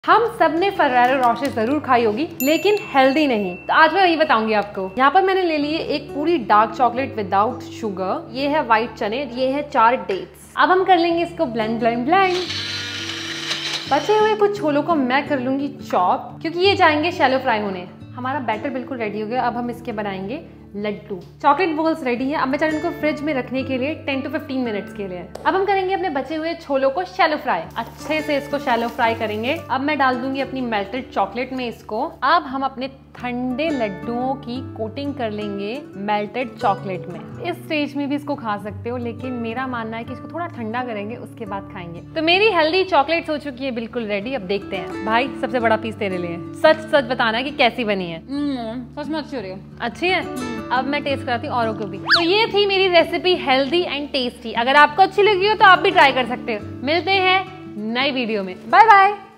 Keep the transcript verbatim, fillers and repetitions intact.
हम सब ने फर्रेरो रोशर जरूर खाई होगी लेकिन हेल्दी नहीं, तो आज मैं वही बताऊंगी आपको। यहाँ पर मैंने ले ली है एक पूरी डार्क चॉकलेट विदाउट शुगर, ये है व्हाइट चने, ये है चार डेट्स। अब हम कर लेंगे इसको ब्लेंड ब्लेंड ब्लेंड। बचे हुए कुछ छोलों को मैं कर लूंगी चॉप, क्योंकि ये जाएंगे शैलो फ्राई होने। हमारा बैटर बिल्कुल रेडी हो गया। अब हम इसके बनाएंगे लड्डू। चॉकलेट बॉल्स रेडी है। अब मैं चाहती हूँ इनको फ्रिज में रखने के लिए टेन टू फिफ्टीन मिनट्स के लिए। अब हम करेंगे अपने बचे हुए छोलों को शैलो फ्राई। अच्छे से इसको शैलो फ्राई करेंगे। अब मैं डाल दूंगी अपनी मेल्टेड चॉकलेट में इसको। अब हम अपने ठंडे लड्डुओं की कोटिंग कर लेंगे मेल्टेड चॉकलेट में। इस स्टेज में भी इसको खा सकते हो, लेकिन मेरा मानना है कि इसको थोड़ा ठंडा करेंगे उसके बाद खाएंगे। तो मेरी हेल्दी चॉकलेट हो चुकी है बिल्कुल रेडी। अब देखते हैं। भाई सबसे बड़ा पीस तेरे लिए, सच सच बताना है कि कैसी बनी है। सच में अच्छी हो रही है। अच्छी है। अब मैं टेस्ट कराती हूँ औरों को भी। तो ये थी मेरी रेसिपी हेल्दी एंड टेस्टी। अगर आपको अच्छी लगी हो तो आप भी ट्राई कर सकते हो। मिलते हैं नई वीडियो में। Bye bye.